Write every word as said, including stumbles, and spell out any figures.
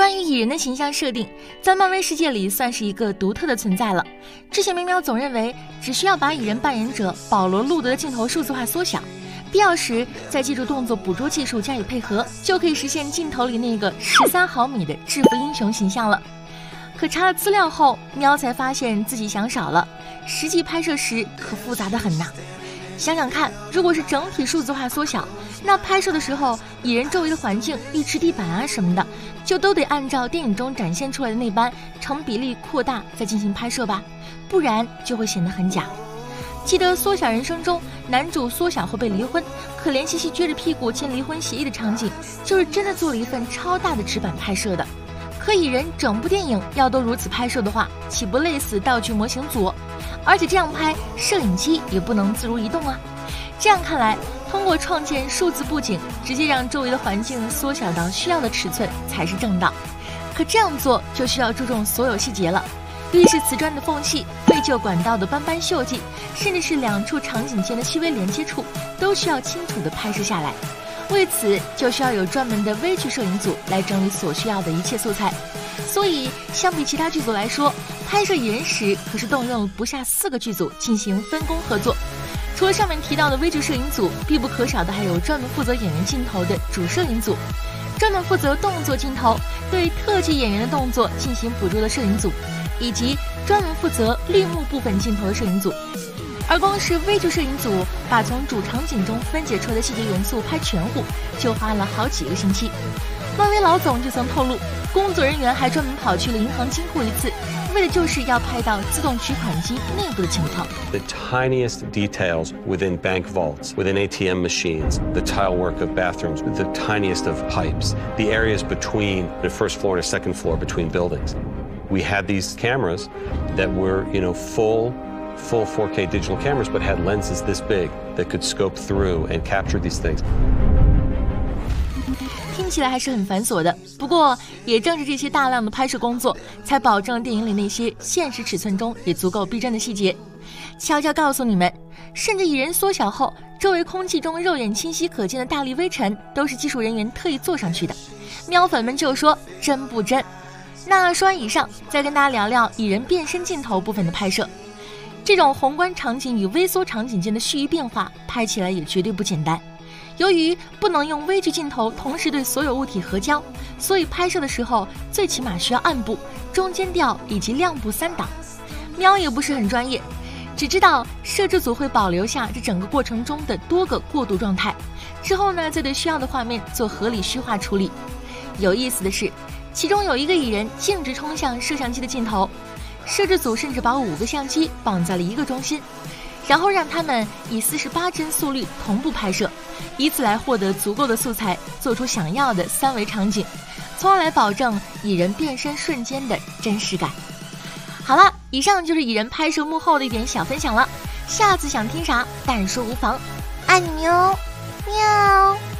关于蚁人的形象设定，在漫威世界里算是一个独特的存在了。之前喵喵总认为，只需要把蚁人扮演者保罗·路德的镜头数字化缩小，必要时再借助动作捕捉技术加以配合，就可以实现镜头里那个十三毫米的制服英雄形象了。可查了资料后，喵才发现自己想少了，实际拍摄时可复杂的很呐。想想看，如果是整体数字化缩小，那拍摄的时候，蚁人周围的环境、浴池地板啊什么的，就都得按照电影中展现出来的那般成比例扩大再进行拍摄吧，不然就会显得很假。记得《缩小人生》中，男主缩小后被离婚，可怜兮兮撅着屁股签离婚协议的场景，就是真的做了一份超大的纸板拍摄的。可蚁人整部电影要都如此拍摄的话，岂不累死道具模型组？而且这样拍，摄影机也不能自如移动啊。这样看来，通过创建数字布景，直接让周围的环境缩小到需要的尺寸才是正道。可这样做就需要注重所有细节了，浴室瓷砖的缝隙、废旧管道的斑斑锈迹，甚至是两处场景间的细微连接处，都需要清楚地拍摄下来。为此，就需要有专门的微距摄影组来整理所需要的一切素材。所以，相比其他剧组来说，拍摄蚁人时可是动用了不下四个剧组进行分工合作。除了上面提到的微距摄影组，必不可少的还有专门负责演员镜头的主摄影组，专门负责动作镜头对特技演员的动作进行捕捉的摄影组，以及专门负责绿幕部分镜头的摄影组。而光是微距摄影组把从主场景中分解出来的细节元素拍全乎，就花了好几个星期。漫威老总就曾透露，工作人员还专门跑去了银行金库一次，为的就是要拍到自动取款机内部的情况。 The tiniest details within bank vaults, within A T M machines, the tile work of bathrooms, the tiniest of pipes, the areas between the first floor and the second floor between buildings. We had these cameras that were, you know, full full four K digital cameras, but had lenses this big that could scope through and capture these things. 听起来还是很繁琐的，不过也正是这些大量的拍摄工作，才保证电影里那些现实尺寸中也足够逼真的细节。悄悄告诉你们，甚至蚁人缩小后，周围空气中肉眼清晰可见的大粒微尘，都是技术人员特意做上去的。喵粉们就说真不真。那说完以上，再跟大家聊聊蚁人变身镜头部分的拍摄。这种宏观场景与微缩场景间的虚拟变化，拍起来也绝对不简单。由于不能用微距镜头同时对所有物体合焦，所以拍摄的时候最起码需要暗部、中间调以及亮部三档。喵也不是很专业，只知道摄制组会保留下这整个过程中的多个过渡状态，之后呢再对需要的画面做合理虚化处理。有意思的是，其中有一个蚁人径直冲向摄像机的镜头，摄制组甚至把五个相机绑在了一个中心，然后让他们以四十八帧速率同步拍摄，以此来获得足够的素材，做出想要的三维场景，从而来保证蚁人变身瞬间的真实感。好了，以上就是蚁人拍摄幕后的一点小分享了，下次想听啥但说无妨，爱你们哟，喵。